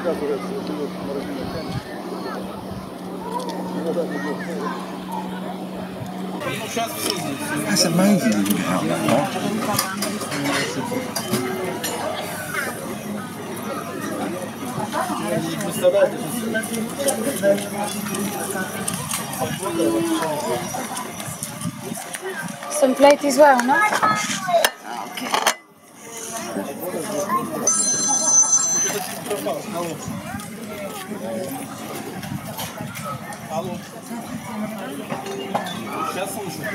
That's amazing you didn't help that lot. Some plate as well, no? Okay. Алло. Сейчас слышу.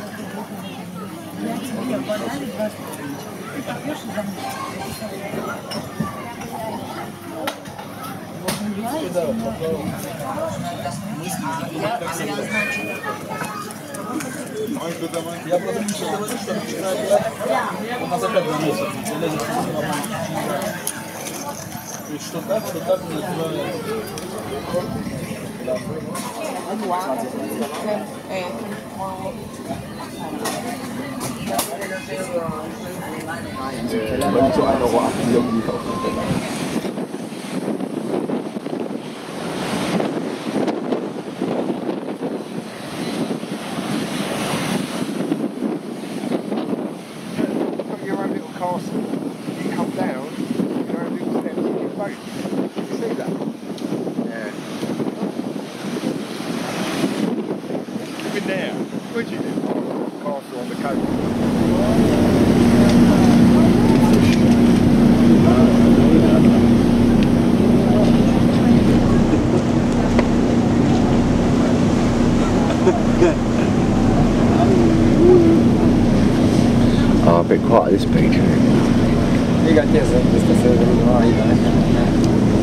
Я просто не говорю, что у нас опять на месяц. То есть что так, не называют. Your own little castle. You come down, your own little steps in your boat. You see that? Yeah. Living there. Where'd you live? Oh, castle on the coast. Oh, a bit quiet at this beach. Figa chiesa, questa sera venuto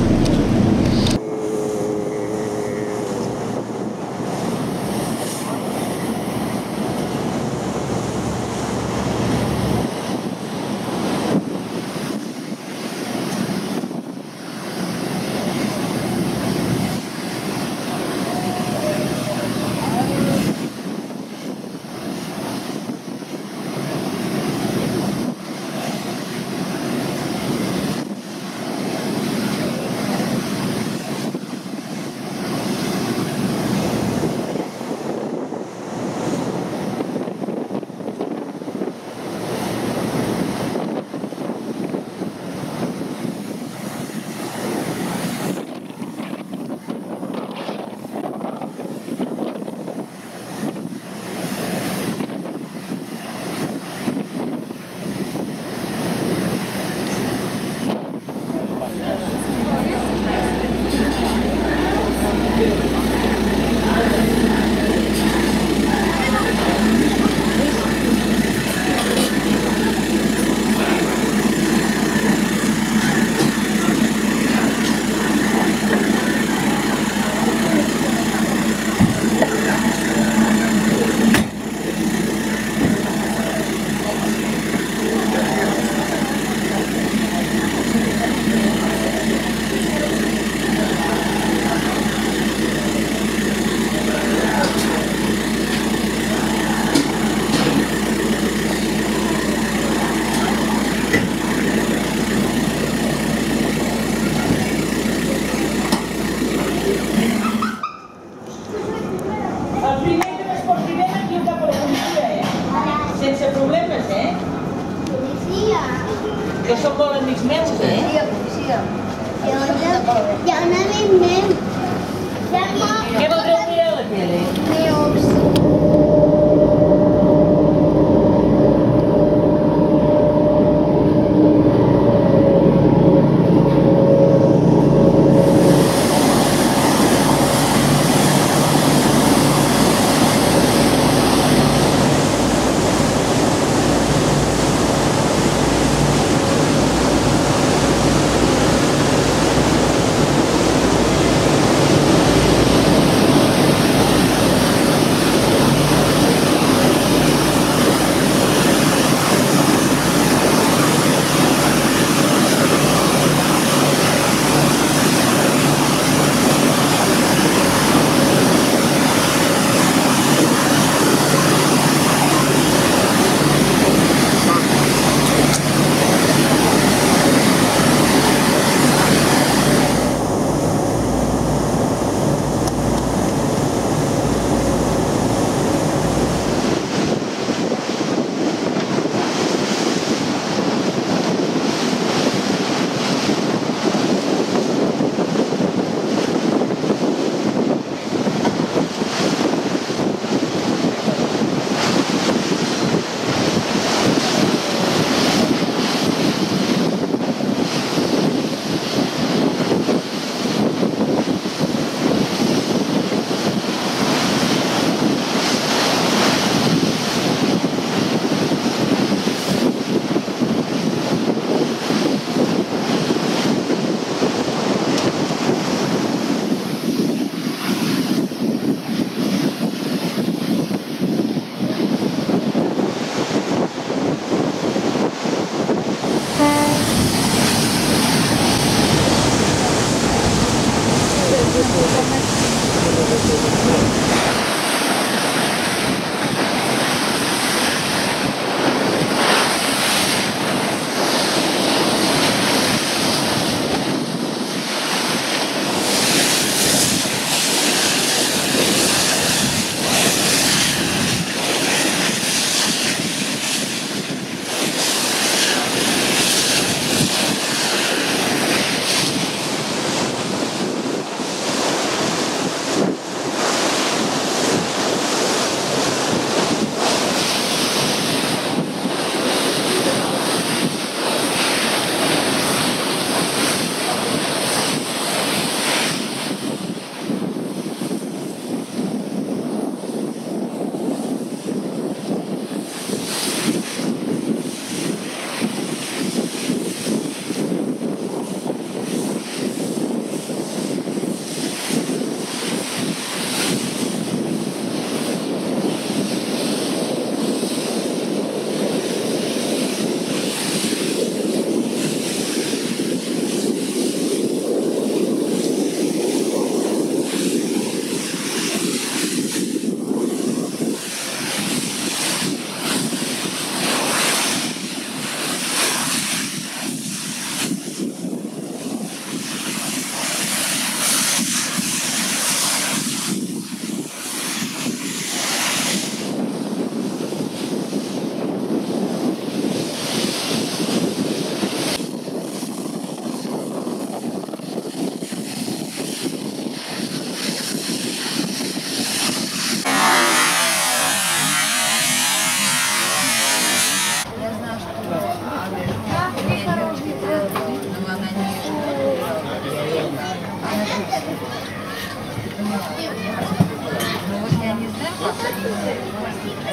Sense problemes, Policia. Que són molt amics meus, Policia. Ja un amic meu. Què voldreu mirar a la tele? Meus.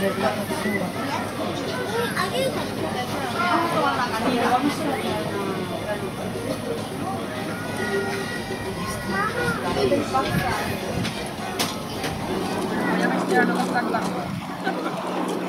Ya me estoy dando contacto.